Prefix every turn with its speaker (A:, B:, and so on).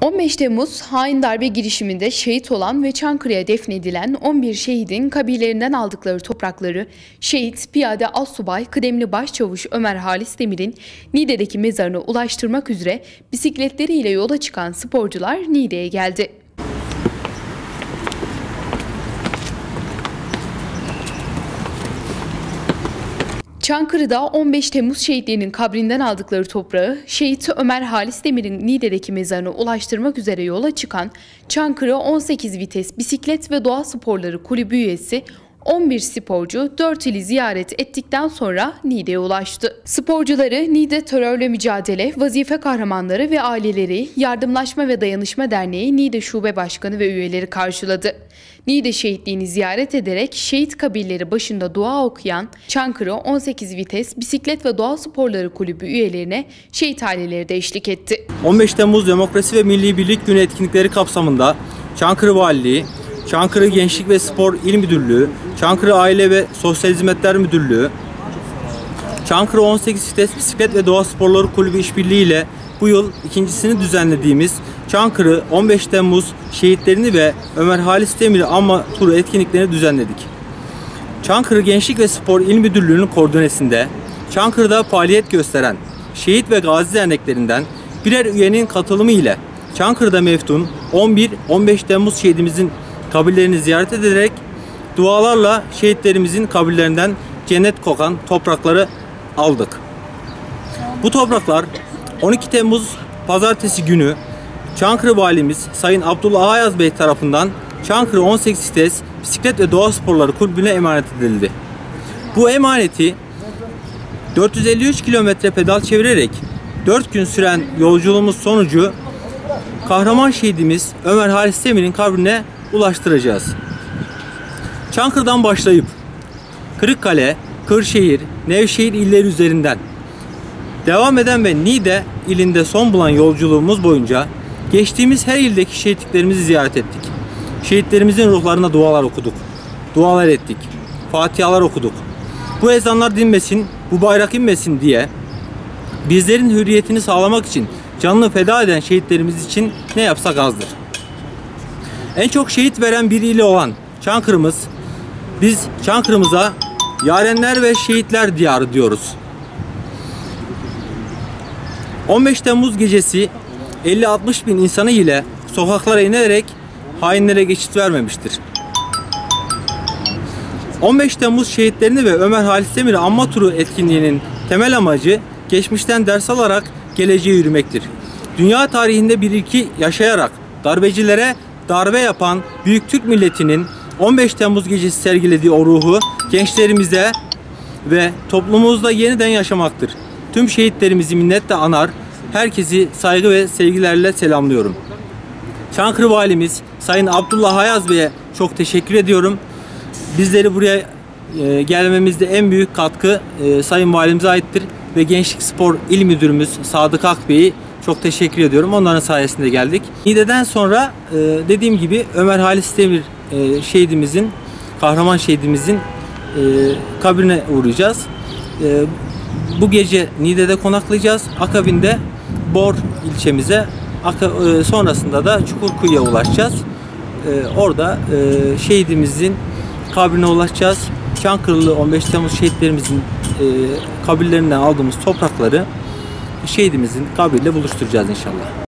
A: 15 Temmuz hain darbe girişiminde şehit olan ve Çankırı'ya defnedilen 11 şehidin kabirlerinden aldıkları toprakları şehit piyade alsubay kıdemli başçavuş Ömer Halis Demir'in Niğde'deki mezarına ulaştırmak üzere bisikletleriyle yola çıkan sporcular Niğde'ye geldi. Çankırı'da 15 Temmuz şehitlerinin kabrinden aldıkları toprağı şehit Ömer Halis Demir'in Niğde'deki mezarına ulaştırmak üzere yola çıkan Çankırı 18 Vites Bisiklet ve Doğa Sporları Kulübü üyesi 11 sporcu 4 ili ziyaret ettikten sonra Niğde'ye ulaştı. Sporcuları Niğde Terörle Mücadele, Vazife Kahramanları ve Aileleri, Yardımlaşma ve Dayanışma Derneği Niğde Şube Başkanı ve üyeleri karşıladı. Niğde şehitliğini ziyaret ederek şehit kabirleri başında dua okuyan Çankırı 18 Vites Bisiklet ve Doğa Sporları Kulübü üyelerine şehit aileleri de eşlik etti.
B: 15 Temmuz Demokrasi ve Milli Birlik Günü etkinlikleri kapsamında Çankırı Valiliği, Çankırı Gençlik ve Spor İl Müdürlüğü, Çankırı Aile ve Sosyal Hizmetler Müdürlüğü, Çankırı 18 Vites Bisiklet ve Doğa Sporları Kulübü işbirliği ile bu yıl ikincisini düzenlediğimiz Çankırı 15 Temmuz şehitlerini ve Ömer Halis Demir'i anma turu etkinliklerini düzenledik. Çankırı Gençlik ve Spor İl Müdürlüğü'nün koordinesinde Çankırı'da faaliyet gösteren şehit ve gazi derneklerinden birer üyenin katılımı ile Çankırı'da meftun 11-15 Temmuz şehidimizin kabirlerini ziyaret ederek dualarla şehitlerimizin kabirlerinden cennet kokan toprakları aldık. Bu topraklar 12 Temmuz Pazartesi günü Çankırı Valimiz Sayın Abdullah Ayaz Bey tarafından Çankırı 18 Vites Bisiklet ve Doğa Sporları Kulübü'ne emanet edildi. Bu emaneti 453 kilometre pedal çevirerek 4 gün süren yolculuğumuz sonucu kahraman şehidimiz Ömer Halis Demir'in kabrine ulaştıracağız. Çankırı'dan başlayıp Kırıkkale, Kırşehir, Nevşehir illeri üzerinden devam eden ve Niğde ilinde son bulan yolculuğumuz boyunca geçtiğimiz her ildeki şehitliklerimizi ziyaret ettik. Şehitlerimizin ruhlarına dualar okuduk, dualar ettik, fatihalar okuduk. Bu ezanlar dinmesin, bu bayrak inmesin diye bizlerin hürriyetini sağlamak için canını feda eden şehitlerimiz için ne yapsak azdır. En çok şehit veren bir ili olan Çankırı'mız, biz Çankırı'mıza yarenler ve şehitler diyarı diyoruz. 15 Temmuz gecesi 50-60 bin insanı ile sokaklara inerek hainlere geçit vermemiştir. 15 Temmuz şehitlerini ve Ömer Halis Demir'i anma turu etkinliğinin temel amacı geçmişten ders alarak geleceğe yürümektir. Dünya tarihinde bir ilki yaşayarak darbecilere darbe yapan Büyük Türk milletinin 15 Temmuz gecesi sergilediği o ruhu gençlerimize ve toplumumuzda yeniden yaşamaktır. Tüm şehitlerimizi minnetle anar, herkesi saygı ve sevgilerle selamlıyorum. Çankırı Valimiz Sayın Abdullah Ayaz Bey'e çok teşekkür ediyorum. Bizleri buraya gelmemizde en büyük katkı Sayın Valimize aittir ve Gençlik Spor İl Müdürümüz Sadık Akbey'i çok teşekkür ediyorum. Onların sayesinde geldik. Niğde'den sonra dediğim gibi Ömer Halis Demir şehidimizin, kahraman şehidimizin kabrine uğrayacağız. Bu gece Niğde'de konaklayacağız. Akabinde Bor ilçemize, sonrasında da Çukurkuyu'ya ulaşacağız. Orada şehidimizin kabrine ulaşacağız. Çankırılı 15 Temmuz şehitlerimizin kabirlerinden aldığımız toprakları şehidimizin kabriyle buluşturacağız inşallah.